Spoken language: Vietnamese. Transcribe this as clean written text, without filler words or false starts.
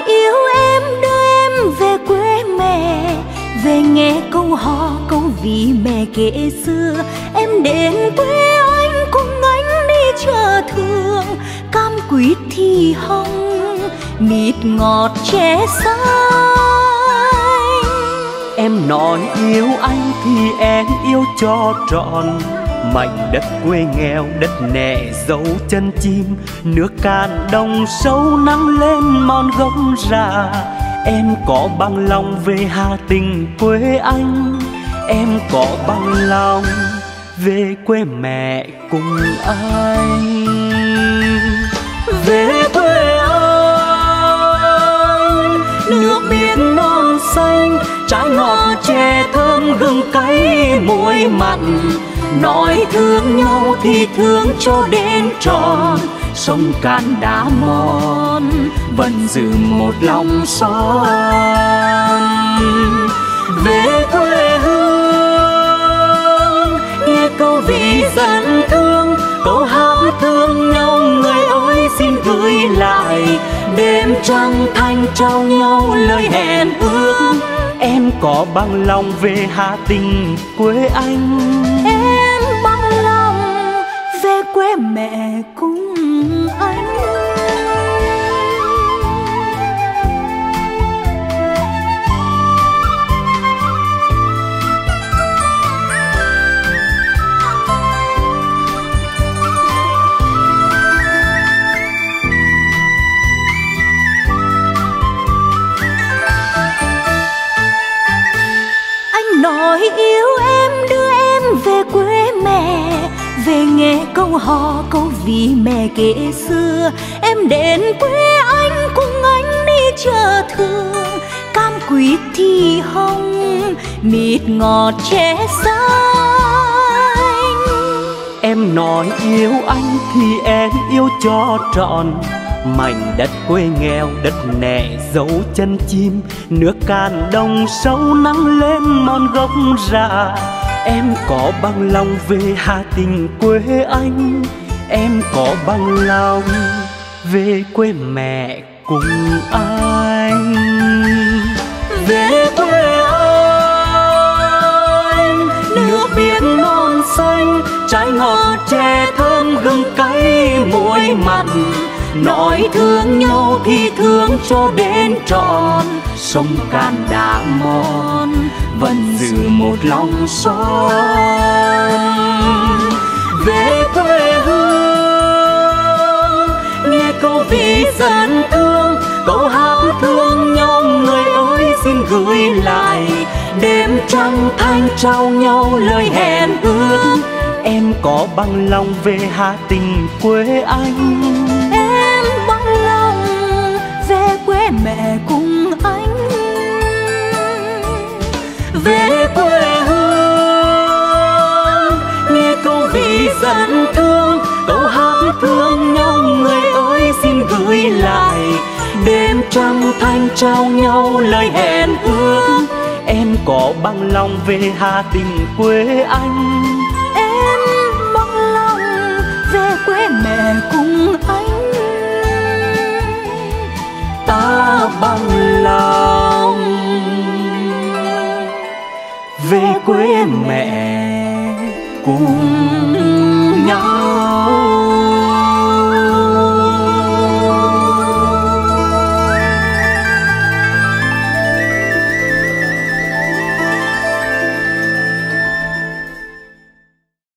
yêu em đưa em về quê mẹ, về nghe câu hò câu ví mẹ kể xưa. Em đến quê anh cùng anh đi chợ thường, cam quýt thì hồng, mít ngọt chè xanh. Em nói yêu anh thì em yêu cho trọn mảnh đất quê nghèo, đất nẻ dấu chân chim, nước cạn đồng sâu nắng lên mòn gốc rạ. Em có bằng lòng về Hà Tĩnh quê anh, em có bằng lòng về quê mẹ cùng anh. Về quê anh, nước biển non xanh, trái ngọt chè thơm gừng cay muối mặn. Nói thương nhau thì thương cho đến trọn, sông Cạn đá mòn vẫn giữ một lòng son. Về quê hương, nghe câu ví dẫn thương, câu hát thương nhau người ơi xin gửi lại. Đêm trăng thanh trao nhau lời hẹn ước, em có bằng lòng về Hà Tĩnh quê anh. Em bằng lòng về quê mẹ cùng anh. Nói yêu em đưa em về quê mẹ, về nghe câu hò câu ví mẹ kể xưa. Em đến quê anh cùng anh đi chợ thường, cam quýt thì hồng, mít ngọt chè xanh. Em nói yêu anh thì em yêu cho trọn mảnh đất quê nghèo, đất nẻ dấu chân chim, nước cạn đồng sâu nắng lên mòn gốc rạ. Em có bằng lòng về Hà Tĩnh quê anh, em có bằng lòng về quê mẹ cùng anh. Về quê anh, nước biển non xanh, trái ngọt chè thơm gừng cay muối mặn. Nói thương nhau thì thương cho đến trọn, sông Cạn đá mòn vẫn giữ một lòng son. Về quê hương, nghe câu ví dẫn thương, câu hát thương nhau người ơi xin gửi lại. Đêm trăng thanh trao nhau lời hẹn ước, em có bằng lòng về Hà Tĩnh quê anh. Em bằng lòng về quê mẹ cùng anh. Về quê hương, nghe câu ví dẫn thương, câu hát thương nhau người ơi xin gửi lại. Đêm trăng thanh trao nhau lời hẹn ước, em có bằng lòng về Hà Tĩnh quê anh. Em bằng lòng về quê mẹ cùng anh. Ta bằng lòng về quê mẹ cùng nhau.